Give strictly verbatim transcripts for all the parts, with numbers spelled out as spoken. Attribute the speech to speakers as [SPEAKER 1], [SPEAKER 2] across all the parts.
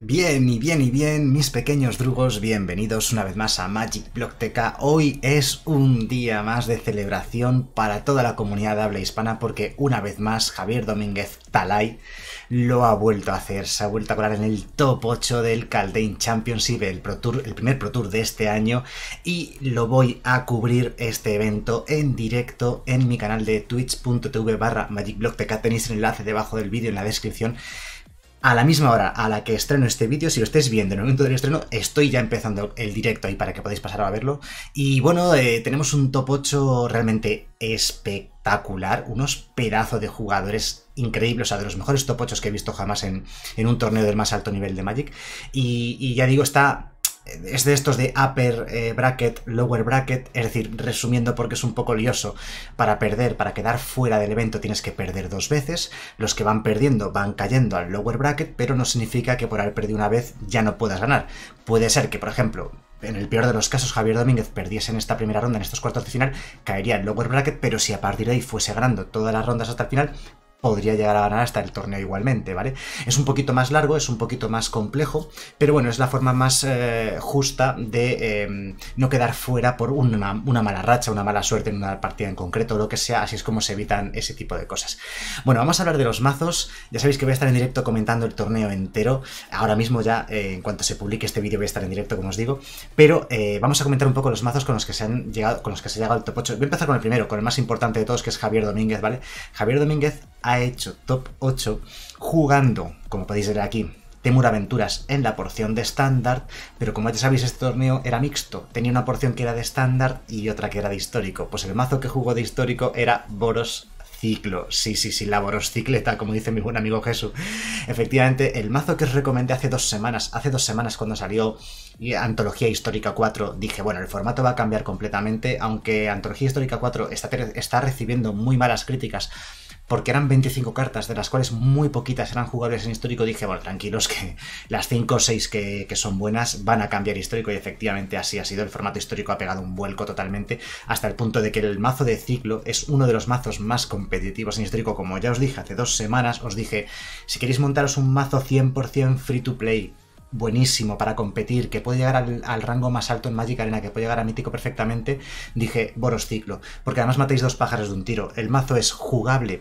[SPEAKER 1] Bien y bien y bien, mis pequeños drugos, bienvenidos una vez más a Magic Blogteca. Hoy es un día más de celebración para toda la comunidad de habla hispana porque una vez más Javier Domínguez Talay lo ha vuelto a hacer, se ha vuelto a colar en el top ocho del Kaldane Championship, el, Pro Tour, el primer Pro Tour de este año, y lo voy a cubrir este evento en directo en mi canal de twitch.tv barra magicblogteca. Tenéis el enlace debajo del vídeo en la descripción. A la misma hora a la que estreno este vídeo, si lo estáis viendo en el momento del estreno, estoy ya empezando el directo ahí para que podáis pasar a verlo. Y bueno, eh, tenemos un top ocho realmente espectacular, unos pedazos de jugadores increíbles, o sea, de los mejores top ocho que he visto jamás en, en un torneo del más alto nivel de Magic. Y, y ya digo, está... es de estos de upper eh, bracket, lower bracket, es decir, resumiendo porque es un poco lioso, para perder, para quedar fuera del evento tienes que perder dos veces, los que van perdiendo van cayendo al lower bracket, pero no significa que por haber perdido una vez ya no puedas ganar. Puede ser que, por ejemplo, en el peor de los casos, Javier Domínguez perdiese en esta primera ronda, en estos cuartos de final, caería en lower bracket, pero si a partir de ahí fuese ganando todas las rondas hasta el final, podría llegar a ganar hasta el torneo igualmente, ¿vale? Es un poquito más largo, es un poquito más complejo, pero bueno, es la forma más eh, justa de eh, no quedar fuera por una, una mala racha, una mala suerte en una partida en concreto, o lo que sea, así es como se evitan ese tipo de cosas. Bueno, vamos a hablar de los mazos. Ya sabéis que voy a estar en directo comentando el torneo entero, ahora mismo ya, eh, en cuanto se publique este vídeo voy a estar en directo, como os digo, pero eh, vamos a comentar un poco los mazos con los que se han llegado, con los que se ha llegado al top ocho. Voy a empezar con el primero, con el más importante de todos, que es Javier Domínguez, ¿vale? Javier Domínguez ha hecho top ocho jugando, como podéis ver aquí, Temur Aventuras en la porción de estándar, pero como ya sabéis este torneo era mixto, tenía una porción que era de estándar y otra que era de histórico. Pues el mazo que jugó de histórico era Boros Ciclo, sí, sí, sí, la Boros Cicleta, como dice mi buen amigo Jesús. Efectivamente, el mazo que os recomendé hace dos semanas, hace dos semanas cuando salió Antología Histórica cuatro, dije, bueno, el formato va a cambiar completamente, aunque Antología Histórica cuatro está, está recibiendo muy malas críticas, porque eran veinticinco cartas, de las cuales muy poquitas eran jugables en histórico. Dije, bueno, tranquilos, que las cinco o seis que, que son buenas van a cambiar histórico, y efectivamente así ha sido. El formato histórico ha pegado un vuelco totalmente, hasta el punto de que el mazo de ciclo es uno de los mazos más competitivos en histórico. Como ya os dije hace dos semanas, os dije, si queréis montaros un mazo cien por cien free to play, buenísimo para competir, que puede llegar al, al rango más alto en Magic Arena, que puede llegar a mítico perfectamente, dije Boros Ciclo, porque además matáis dos pájaros de un tiro. El mazo es jugable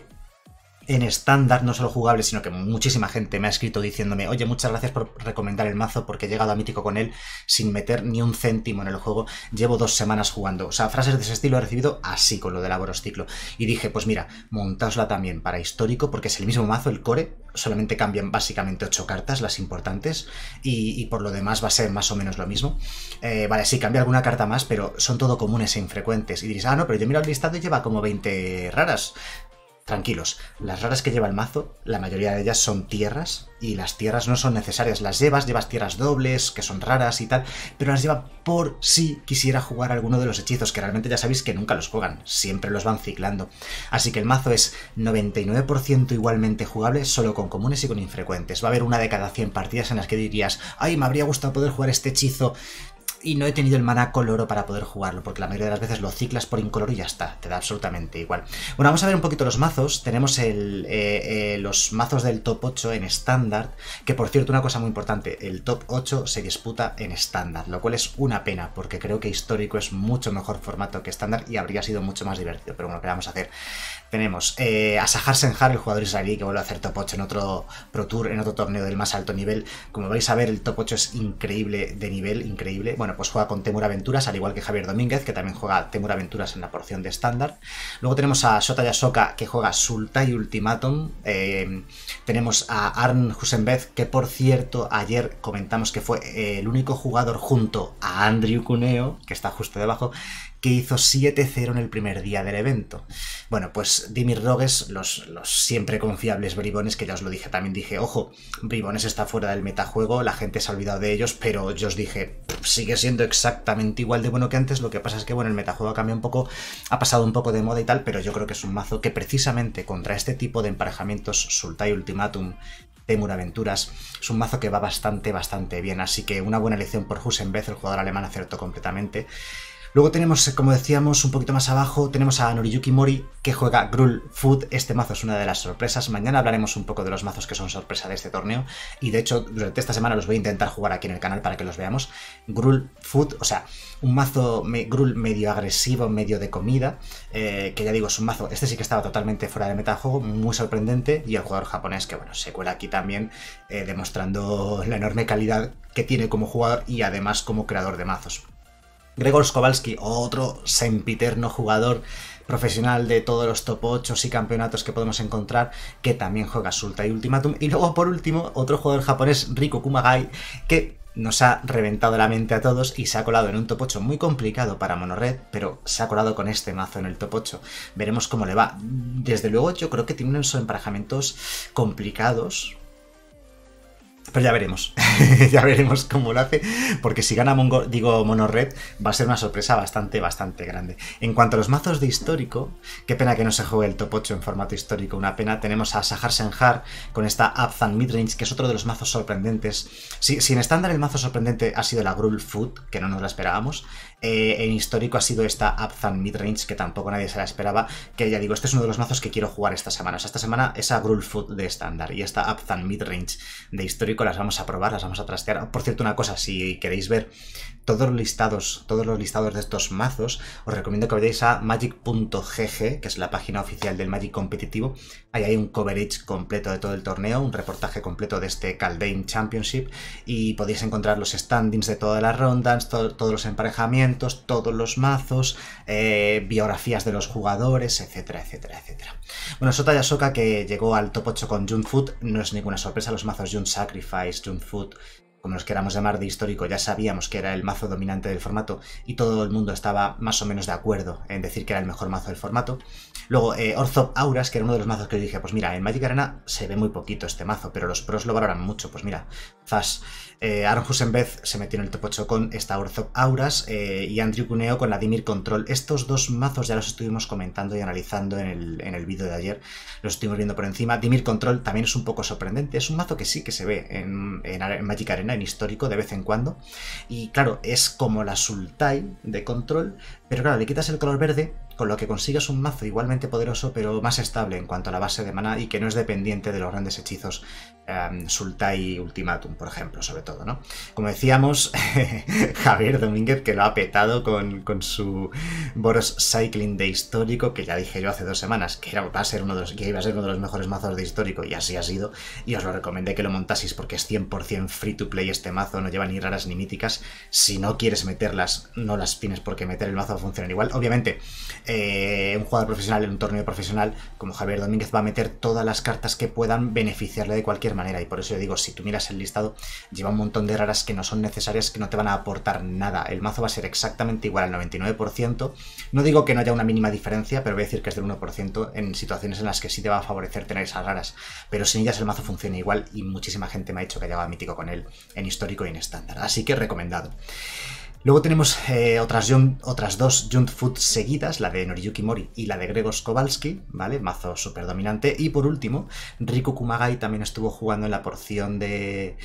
[SPEAKER 1] en estándar, no solo jugable, sino que muchísima gente me ha escrito diciéndome, oye, muchas gracias por recomendar el mazo porque he llegado a mítico con él sin meter ni un céntimo en el juego, llevo dos semanas jugando. O sea, frases de ese estilo he recibido así con lo de la Boros Ciclo. Y dije, pues mira, montaosla también para histórico, porque es el mismo mazo, el core, solamente cambian básicamente ocho cartas, las importantes, y, y por lo demás va a ser más o menos lo mismo. Eh, vale, sí, cambia alguna carta más, pero son todo comunes e infrecuentes. Y diréis, ah, no, pero yo miro el listado y lleva como veinte raras. Tranquilos, las raras que lleva el mazo, la mayoría de ellas son tierras, y las tierras no son necesarias. Las llevas, llevas tierras dobles, que son raras y tal, pero las lleva por si quisiera jugar alguno de los hechizos, que realmente ya sabéis que nunca los juegan, siempre los van ciclando. Así que el mazo es noventa y nueve por ciento igualmente jugable, solo con comunes y con infrecuentes. Va a haber una de cada cien partidas en las que dirías, ay, me habría gustado poder jugar este hechizo y no he tenido el maná coloro para poder jugarlo, porque la mayoría de las veces lo ciclas por incoloro y ya está, te da absolutamente igual. Bueno, vamos a ver un poquito los mazos. Tenemos el, eh, eh, los mazos del top ocho en estándar, que por cierto, una cosa muy importante, el top ocho se disputa en estándar, lo cual es una pena, porque creo que histórico es mucho mejor formato que estándar y habría sido mucho más divertido, pero bueno, ¿qué vamos a hacer? Tenemos eh, a Sahar Senhar, el jugador israelí que vuelve a hacer top ocho en otro Pro Tour, en otro torneo del más alto nivel. Como vais a ver, el top ocho es increíble de nivel, increíble. Bueno, pues juega con Temur Aventuras, al igual que Javier Domínguez, que también juega Temur Aventuras en la porción de estándar. Luego tenemos a Shota Yashoka, que juega Sultai Ultimatum. Eh, tenemos a Arn Husenbeth, que por cierto, ayer comentamos que fue eh, el único jugador junto a Andrew Cuneo, que está justo debajo, que hizo siete cero en el primer día del evento. Bueno, pues Dimir Rogues, los, los siempre confiables bribones, que ya os lo dije, también dije, ojo, bribones está fuera del metajuego, la gente se ha olvidado de ellos, pero yo os dije, sigue siendo exactamente igual de bueno que antes. Lo que pasa es que, bueno, el metajuego ha cambiado un poco, ha pasado un poco de moda y tal, pero yo creo que es un mazo que precisamente contra este tipo de emparejamientos, Sultai Ultimatum, Temur Aventuras, es un mazo que va bastante, bastante bien, así que una buena elección por Husenbeth, el jugador alemán acertó completamente. Luego tenemos, como decíamos, un poquito más abajo, tenemos a Noriyuki Mori, que juega Gruul Food. Este mazo es una de las sorpresas. Mañana hablaremos un poco de los mazos que son sorpresa de este torneo. Y de hecho, durante esta semana los voy a intentar jugar aquí en el canal para que los veamos. Gruul Food, o sea, un mazo me, Gruul medio agresivo, medio de comida. Eh, que ya digo, es un mazo, este sí que estaba totalmente fuera de metajuego, muy sorprendente. Y el jugador japonés, que bueno, se cuela aquí también, eh, demostrando la enorme calidad que tiene como jugador y además como creador de mazos. Grzegorz Kowalski, otro sempiterno jugador profesional de todos los top ocho y campeonatos que podemos encontrar, que también juega Sultai Ultimatum. Y luego, por último, otro jugador japonés, Riku Kumagai, que nos ha reventado la mente a todos y se ha colado en un top ocho muy complicado para Monored, pero se ha colado con este mazo en el top ocho. Veremos cómo le va. Desde luego, yo creo que tiene unos emparejamientos complicados, pero ya veremos, ya veremos cómo lo hace, porque si gana Mongo, digo Monored, va a ser una sorpresa bastante, bastante grande. En cuanto a los mazos de histórico, qué pena que no se juegue el top ocho en formato histórico, una pena. Tenemos a Sahar Senjar con esta Abzan Midrange, que es otro de los mazos sorprendentes. Si, si en estándar el mazo sorprendente ha sido la Gruul Food, que no nos la esperábamos, eh, en histórico ha sido esta Abzan Midrange, que tampoco nadie se la esperaba, que ya digo, este es uno de los mazos que quiero jugar esta semana. O sea, esta semana esa Gruul Food de estándar y esta Abzan Midrange de histórico las vamos a probar, las vamos a trastear. Por cierto, una cosa, si queréis ver todos los listados, todos los listados de estos mazos, os recomiendo que vayáis a magic punto g g, que es la página oficial del Magic competitivo. Ahí hay un coverage completo de todo el torneo, un reportaje completo de este Kaldheim Championship, y podéis encontrar los standings de todas las rondas, to todos los emparejamientos, todos los mazos, eh, biografías de los jugadores, etcétera, etcétera, etcétera. Bueno, Sota Yasuoka, que llegó al top ocho con Jund Food, no es ninguna sorpresa. Los mazos Jund Sacrifice, Jund Food, como los queramos llamar, de histórico, ya sabíamos que era el mazo dominante del formato y todo el mundo estaba más o menos de acuerdo en decir que era el mejor mazo del formato. Luego, eh, Orzhov Auras, que era uno de los mazos que yo dije, pues mira, en Magic Arena se ve muy poquito este mazo, pero los pros lo valoran mucho. Pues mira, Zas, eh, Aaron Husenbeth se metió en el top ocho con esta Orzhov Auras, eh, y Andrew Cuneo con la Dimir Control. Estos dos mazos ya los estuvimos comentando y analizando en el, en el vídeo de ayer, los estuvimos viendo por encima. Dimir Control también es un poco sorprendente, es un mazo que sí que se ve en, en, en Magic Arena, en histórico, de vez en cuando, y claro, es como la Sultai de Control, pero claro, le quitas el color verde, con lo que consigues un mazo igualmente poderoso, pero más estable en cuanto a la base de maná y que no es dependiente de los grandes hechizos um, Sultai Ultimatum, por ejemplo, sobre todo, ¿no? Como decíamos, Javier Domínguez, que lo ha petado con, con su Boros Cycling de histórico, que ya dije yo hace dos semanas que, era, va a ser uno de los, que iba a ser uno de los mejores mazos de histórico, y así ha sido, y os lo recomendé que lo montaseis porque es cien por cien free to play este mazo, no lleva ni raras ni míticas. Si no quieres meterlas, no las tienes porque meter el mazo va a funcionar igual. Obviamente, Eh, un jugador profesional en un torneo profesional como Javier Domínguez va a meter todas las cartas que puedan beneficiarle de cualquier manera, y por eso yo digo, si tú miras el listado, lleva un montón de raras que no son necesarias, que no te van a aportar nada. El mazo va a ser exactamente igual al noventa y nueve por ciento. No digo que no haya una mínima diferencia, pero voy a decir que es del uno por ciento en situaciones en las que sí te va a favorecer tener esas raras, pero sin ellas el mazo funciona igual, y muchísima gente me ha dicho que haya mítico con él en histórico y en estándar, así que recomendado. Luego tenemos eh, otras, otras dos Jund Food seguidas, la de Noriyuki Mori y la de Grzegorz Kowalski, ¿vale? Mazo súper dominante. Y por último, Riku Kumagai también estuvo jugando en la porción de...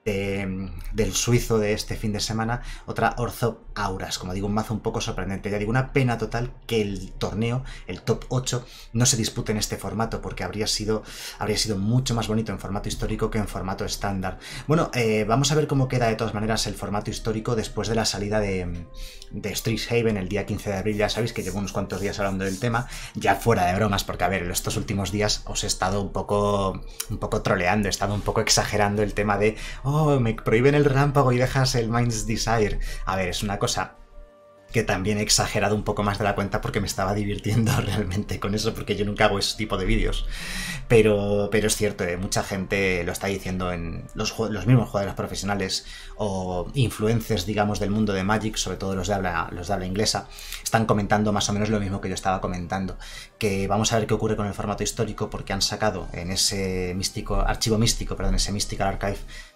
[SPEAKER 1] De, del suizo de este fin de semana, otra Orzhov Auras, como digo, un mazo un poco sorprendente. Ya digo, una pena total que el torneo, el top ocho, no se dispute en este formato, porque habría sido, habría sido mucho más bonito en formato histórico que en formato estándar. Bueno, eh, vamos a ver cómo queda de todas maneras el formato histórico después de la salida de, de Strixhaven el día quince de abril. Ya sabéis que llevo unos cuantos días hablando del tema, ya fuera de bromas, porque a ver, en estos últimos días os he estado un poco, un poco troleando, he estado un poco exagerando el tema de oh, me prohíben el relámpago y dejas el Mind's Desire. A ver, es una cosa que también he exagerado un poco más de la cuenta porque me estaba divirtiendo realmente con eso, porque yo nunca hago ese tipo de vídeos. Pero, pero es cierto, eh, mucha gente lo está diciendo en los, los mismos jugadores profesionales o influencers, digamos, del mundo de Magic, sobre todo los de habla, los de habla inglesa, están comentando más o menos lo mismo que yo estaba comentando, que vamos a ver qué ocurre con el formato histórico, porque han sacado en ese místico, archivo místico, perdón, ese Mystical Archive,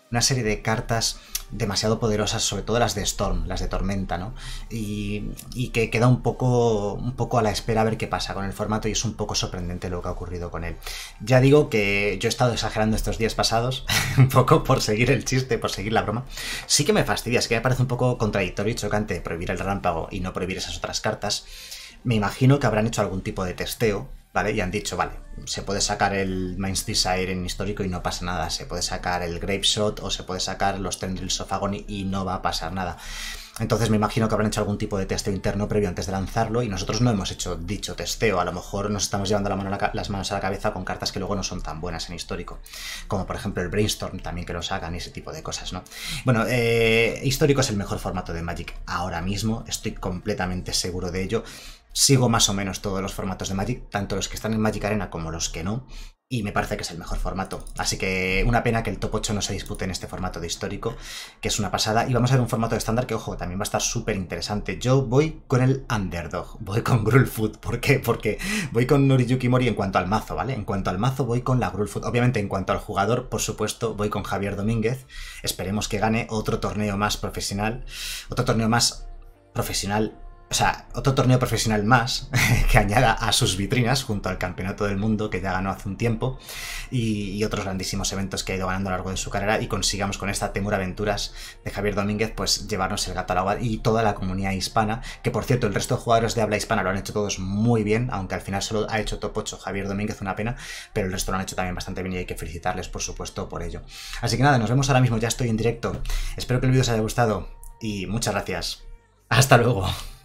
[SPEAKER 1] una serie de cartas demasiado poderosas, sobre todo las de Storm, las de Tormenta, ¿no? Y, y que queda un poco, un poco a la espera a ver qué pasa con el formato y es un poco sorprendente lo que ha ocurrido con él. Ya digo que yo he estado exagerando estos días pasados, un poco por seguir el chiste, por seguir la broma. Sí que me fastidia, es que me parece un poco contradictorio y chocante prohibir el relámpago y no prohibir esas otras cartas. Me imagino que habrán hecho algún tipo de testeo, ¿vale? Y han dicho, vale, se puede sacar el Mind's Desire en histórico y no pasa nada, se puede sacar el Grapeshot o se puede sacar los Tendrils of Agony y no va a pasar nada. Entonces me imagino que habrán hecho algún tipo de testeo interno previo antes de lanzarlo y nosotros no hemos hecho dicho testeo. A lo mejor nos estamos llevando la mano a la, las manos a la cabeza con cartas que luego no son tan buenas en histórico. Como por ejemplo el Brainstorm también, que lo sacan y ese tipo de cosas, ¿no? Bueno, eh, histórico es el mejor formato de Magic ahora mismo, estoy completamente seguro de ello. Sigo más o menos todos los formatos de Magic, tanto los que están en Magic Arena como los que no, y me parece que es el mejor formato. Así que una pena que el top ocho no se dispute en este formato de histórico, que es una pasada. Y vamos a ver un formato de estándar que, ojo, también va a estar súper interesante. Yo voy con el Underdog, voy con Grulfoot. ¿Por qué? Porque voy con Noriyuki Mori en cuanto al mazo, ¿vale? En cuanto al mazo voy con la Grulfoot. Obviamente en cuanto al jugador, por supuesto, voy con Javier Domínguez. Esperemos que gane otro torneo más profesional, otro torneo más profesional. O sea, otro torneo profesional más que añada a sus vitrinas junto al Campeonato del Mundo que ya ganó hace un tiempo y, y otros grandísimos eventos que ha ido ganando a lo largo de su carrera y consigamos con esta Temur Aventuras de Javier Domínguez pues llevarnos el gato al agua y toda la comunidad hispana, que por cierto el resto de jugadores de habla hispana lo han hecho todos muy bien, aunque al final solo ha hecho top ocho Javier Domínguez, una pena, pero el resto lo han hecho también bastante bien y hay que felicitarles por supuesto por ello. Así que nada, nos vemos ahora mismo, ya estoy en directo, espero que el vídeo os haya gustado y muchas gracias. Hasta luego.